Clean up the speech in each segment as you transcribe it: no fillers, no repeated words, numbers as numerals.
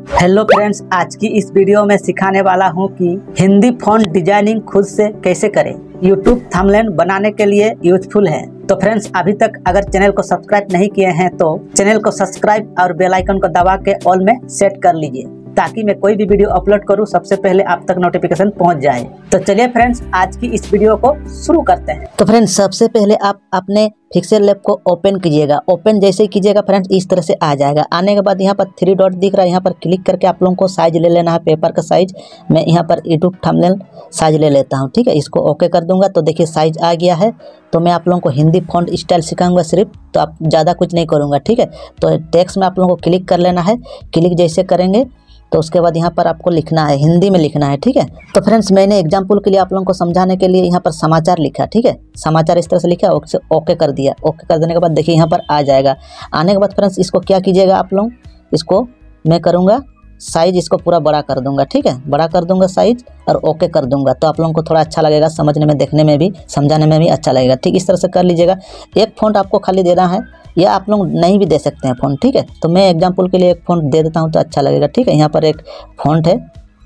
Hello friends, आज की इस वीडियो में सिखाने वाला हूं कि हिंदी फॉन्ट डिजाइनिंग खुद से कैसे करें। यूट्यूब थंबनेल बनाने के लिए यूजफुल है। तो फ्रेंड्स, अभी तक अगर चैनल को सब्सक्राइब नहीं किए हैं तो चैनल को सब्सक्राइब और बेल आइकन को दबा के ऑल में सेट कर लीजिए, ताकि मैं कोई भी वीडियो अपलोड करूं सबसे पहले आप तक नोटिफिकेशन पहुंच जाए। तो चलिए फ्रेंड्स, आज की इस वीडियो को शुरू करते हैं। तो फ्रेंड्स, सबसे पहले आप अपने पिक्सेल लैब को ओपन कीजिएगा। ओपन जैसे ही कीजिएगा फ्रेंड्स, इस तरह से आ जाएगा। आने के बाद यहाँ पर 3 डॉट दिख रहा है, यहाँ पर क्लिक करके आप लोगों को साइज ले लेना है, पेपर का साइज। मैं यहाँ पर यूट्यूब थंबनेल साइज ले लेता हूँ, ठीक है। इसको ओके कर दूंगा तो देखिए साइज आ गया है। तो मैं आप लोगों को हिंदी फॉन्ट स्टाइल सिखाऊंगा सिर्फ, तो आप ज़्यादा कुछ नहीं करूँगा, ठीक है। तो टेक्स्ट में आप लोगों को क्लिक कर लेना है। क्लिक जैसे करेंगे तो उसके बाद यहाँ पर आपको लिखना है, हिंदी में लिखना है, ठीक है। तो फ्रेंड्स, मैंने एग्जाम्पल के लिए आप लोगों को समझाने के लिए यहाँ पर समाचार लिखा, ठीक है। समाचार इस तरह से लिखा, ओके कर दिया। ओके कर देने के बाद देखिए यहाँ पर आ जाएगा। आने के बाद फ्रेंड्स, इसको क्या कीजिएगा आप लोग, इसको मैं करूँगा साइज, इसको पूरा बड़ा कर दूंगा, ठीक है। बड़ा कर दूंगा साइज और ओके कर दूंगा, तो आप लोगों को थोड़ा अच्छा लगेगा, समझने में, देखने में भी, समझाने में भी अच्छा लगेगा, ठीक। इस तरह से कर लीजिएगा। एक फ़ॉन्ट आपको खाली देना है, या आप लोग नहीं भी दे सकते हैं फ़ॉन्ट, ठीक है। तो मैं एग्जांपल के लिए एक फ़ॉन्ट दे देता हूं तो अच्छा लगेगा, ठीक है। यहाँ पर एक फ़ॉन्ट है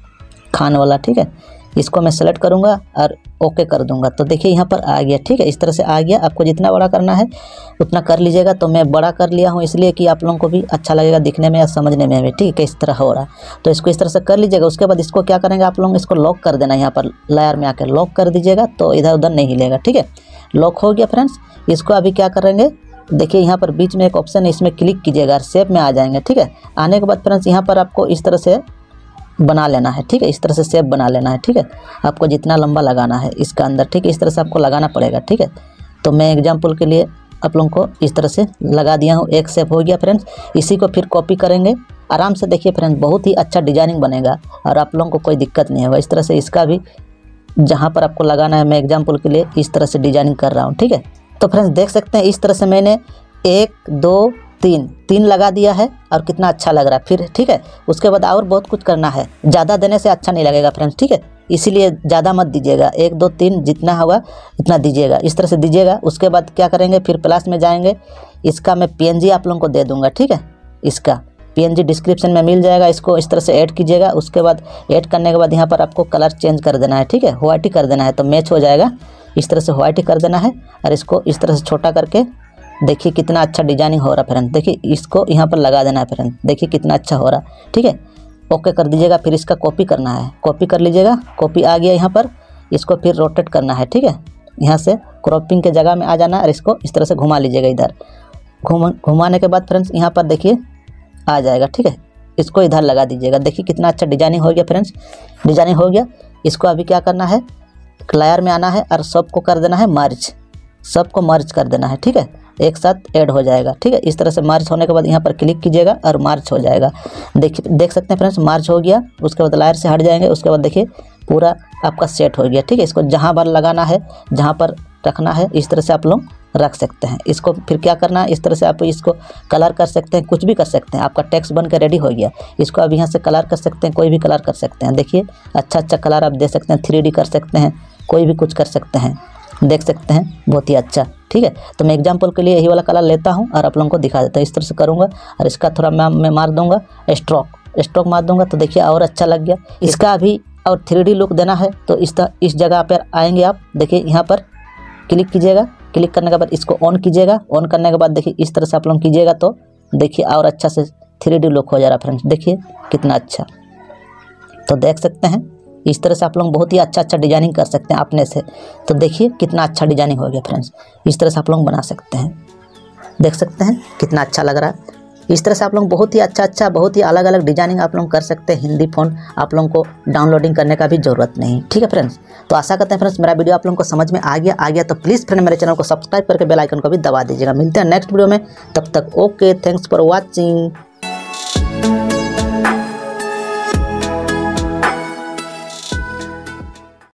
खान वाला, ठीक है। इसको मैं सेलेक्ट करूँगा और ओके कर दूंगा, तो देखिए यहाँ पर आ गया, ठीक है। इस तरह से आ गया। आपको जितना बड़ा करना है उतना कर लीजिएगा। तो मैं बड़ा कर लिया हूँ इसलिए कि आप लोगों को भी अच्छा लगेगा दिखने में या समझने में भी, ठीक है, किस तरह हो रहा है। तो इसको इस तरह से कर लीजिएगा। उसके बाद इसको क्या करेंगे आप लोग, इसको लॉक कर देना। यहाँ पर लेयर में आकर लॉक कर दीजिएगा तो इधर उधर नहीं हिलेगा, ठीक है। लॉक हो गया फ्रेंड्स। इसको अभी क्या करेंगे, देखिए यहाँ पर बीच में एक ऑप्शन है, इसमें क्लिक कीजिएगा और शेप में आ जाएंगे, ठीक है। आने के बाद फ्रेंड्स, यहाँ पर आपको इस तरह से बना लेना है, ठीक है। इस तरह से शेप बना लेना है, ठीक है। आपको जितना लंबा लगाना है इसका अंदर, ठीक है, इस तरह से आपको लगाना पड़ेगा, ठीक है। तो मैं एग्जांपल के लिए आप लोगों को इस तरह से लगा दिया हूँ। एक शेप हो गया फ्रेंड्स। इसी को फिर कॉपी करेंगे आराम से। देखिए फ्रेंड्स, बहुत ही अच्छा डिजाइनिंग बनेगा और आप लोगों को कोई दिक्कत नहीं होगा। इस तरह से इसका भी जहाँ पर आपको लगाना है, मैं एग्जाम्पल के लिए इस तरह से डिजाइनिंग कर रहा हूँ, ठीक है। तो फ्रेंड्स, देख सकते हैं इस तरह से मैंने 1 2 3 लगा दिया है और कितना अच्छा लग रहा है फिर, ठीक है। उसके बाद और बहुत कुछ करना है, ज़्यादा देने से अच्छा नहीं लगेगा फ्रेंड्स, ठीक है। इसीलिए ज़्यादा मत दीजिएगा, 1 2 3 जितना होगा इतना दीजिएगा, इस तरह से दीजिएगा। उसके बाद क्या करेंगे, फिर प्लस में जाएंगे। इसका मैं PNG आप लोगों को दे दूँगा, ठीक है। इसका PNG डिस्क्रिप्शन में मिल जाएगा। इसको इस तरह से ऐड कीजिएगा। उसके बाद ऐड करने के बाद यहाँ पर आपको कलर चेंज कर देना है, ठीक है, व्हाइट ही कर देना है, तो मैच हो जाएगा। इस तरह से व्हाइट ही कर देना है और इसको इस तरह से छोटा करके देखिए कितना अच्छा डिजाइनिंग हो रहा है फ्रेंड। देखिए इसको यहाँ पर लगा देना है फ्रेंड, देखिए कितना अच्छा हो रहा है, ठीक है। ओके कर दीजिएगा। फिर इसका कॉपी करना है, कॉपी कर लीजिएगा। कॉपी आ गया यहाँ पर। इसको फिर रोटेट करना है, ठीक है। यहाँ से क्रॉपिंग के जगह में आ जाना है और इसको इस तरह से घुमा लीजिएगा। इधर घुमाने के बाद फ्रेंड्स यहाँ पर देखिए आ जाएगा, ठीक है। इसको इधर लगा दीजिएगा। देखिए कितना अच्छा डिजाइनिंग हो गया फ्रेंड्स, डिजाइनिंग हो गया। इसको अभी क्या करना है, लेयर में आना है और सबको कर देना है मर्ज, सबको मर्ज कर देना है, ठीक है। एक साथ ऐड हो जाएगा, ठीक है। इस तरह से मार्च होने के बाद यहाँ पर क्लिक कीजिएगा और मार्च हो जाएगा। देख सकते हैं फ्रेंड्स, मार्च हो गया। उसके बाद लेयर से हट जाएंगे। उसके बाद देखिए पूरा आपका सेट हो गया, ठीक है। इसको जहाँ पर लगाना है, जहाँ पर रखना है, इस तरह से आप लोग रख सकते हैं। इसको फिर क्या करना है, इस तरह से आप इसको कलर कर सकते हैं, कुछ भी कर सकते हैं। आपका टेक्स्ट बन के रेडी हो गया। इसको अब यहाँ से कलर कर सकते हैं, कोई भी कलर कर सकते हैं। देखिए अच्छा अच्छा कलर आप दे सकते हैं, 3D कर सकते हैं, कोई भी कुछ कर सकते हैं, देख सकते हैं, बहुत ही अच्छा, ठीक है। तो मैं एग्जांपल के लिए यही वाला कलर लेता हूं और आप लोगों को दिखा देता हूं। इस तरह से करूंगा और इसका थोड़ा मैं मार दूंगा स्ट्रोक मार दूंगा, तो देखिए और अच्छा लग गया। इसका अभी और 3D लुक देना है तो इस जगह पर आएंगे आप। देखिए यहाँ पर क्लिक कीजिएगा। क्लिक करने के बाद इसको ऑन कीजिएगा। ऑन करने के बाद देखिए इस तरह से आप लोग कीजिएगा तो देखिए और अच्छा से 3D लुक हो जा रहा है फ्रेंड्स। देखिए कितना अच्छा, तो देख सकते हैं इस तरह से आप लोग बहुत ही अच्छा डिजाइनिंग कर सकते हैं अपने से। तो देखिए कितना अच्छा डिजाइनिंग हो गया फ्रेंड्स। इस तरह से आप लोग बना सकते हैं, देख सकते हैं कितना अच्छा लग रहा है। इस तरह से आप लोग बहुत ही अच्छा बहुत ही अलग अलग डिजाइनिंग आप लोग कर सकते हैं। हिंदी फॉन्ट आप लोगों को डाउनलोडिंग करने का भी ज़रूरत नहीं, ठीक है फ्रेंड्स। तो आशा करते हैं फ्रेंड्स मेरा वीडियो आप लोगों को समझ में आ गया तो प्लीज़ फ्रेंड मेरे चैनल को सब्सक्राइब करके बेल आइकन को भी दबा दीजिएगा। मिलते हैं नेक्स्ट वीडियो में, तब तक ओके, थैंक्स फॉर वॉचिंग।